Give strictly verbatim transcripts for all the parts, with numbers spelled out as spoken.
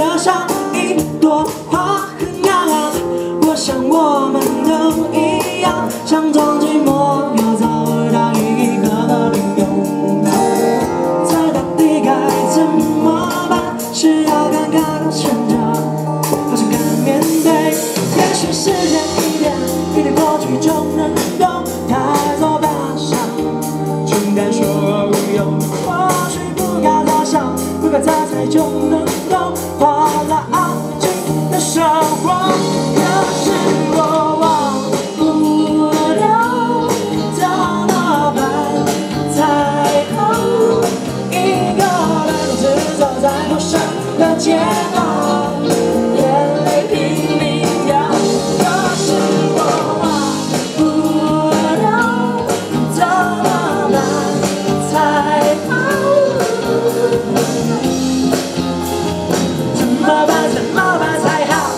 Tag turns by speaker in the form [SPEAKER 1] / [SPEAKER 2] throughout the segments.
[SPEAKER 1] 的像一朵花很痒，我想我们都一样，想从寂寞又找不到一个理由，这到底该怎么办？是要尴尬的撑着，好像敢面对。也许时间一点一点过去就能懂，太走吧想，情感说无用，或许不该多想，不该再猜就能懂，换来安静的生活。可是我忘不了，怎么办才好？一个人独自走在陌生的街道，眼泪拼命掉。可是我忘不了，怎么办才好？怎么办？怎么办才好？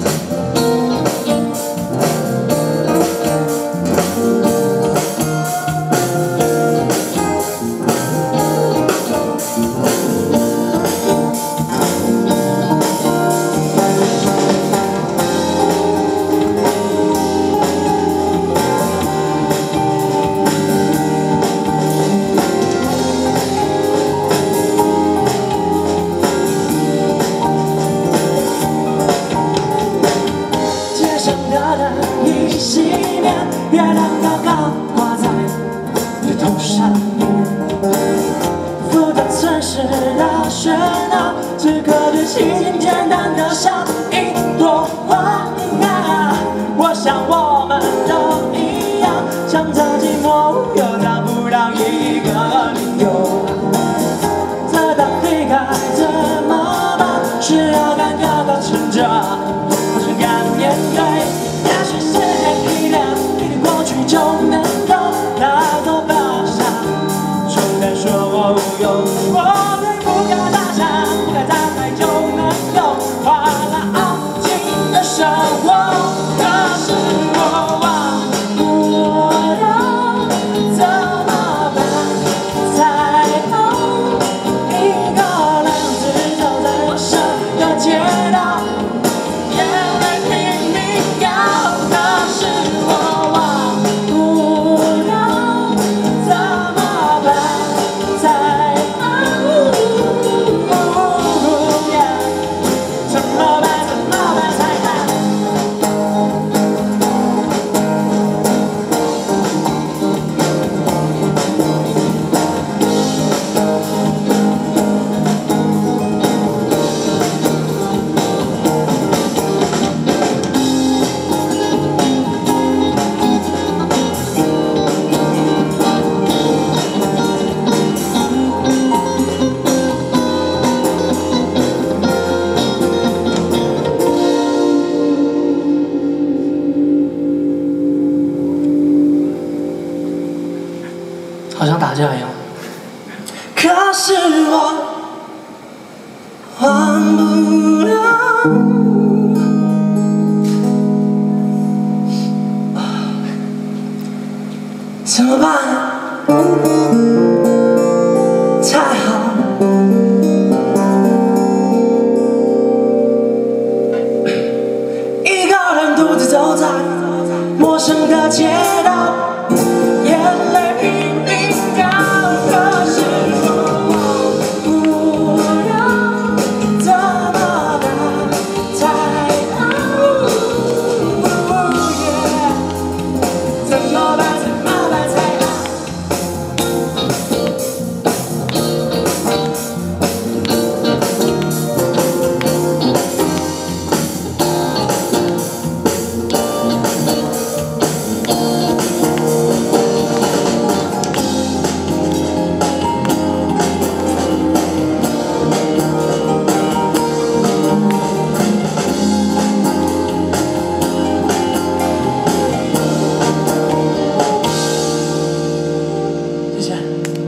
[SPEAKER 1] 熄灭，月亮高高挂在你头上面，浮在城市的喧闹，此刻的心简单的像一朵花啊！我想我们都一样，想着寂寞又找不到一个理由，这到底该怎么办？是要尴尬的撑着，还是敢面对？就能懂，那朵发香，冲淡说我无用，我对不该大想，不该再猜就能懂，换来安静的生活。可是我忘不了，怎么办才好？一个人独自走在陌生的街道，眼泪拼命掉。可是我忘。
[SPEAKER 2] 好像打架一样。
[SPEAKER 1] 可是我忘不了，怎么办才好？一个人独自走在陌生的街。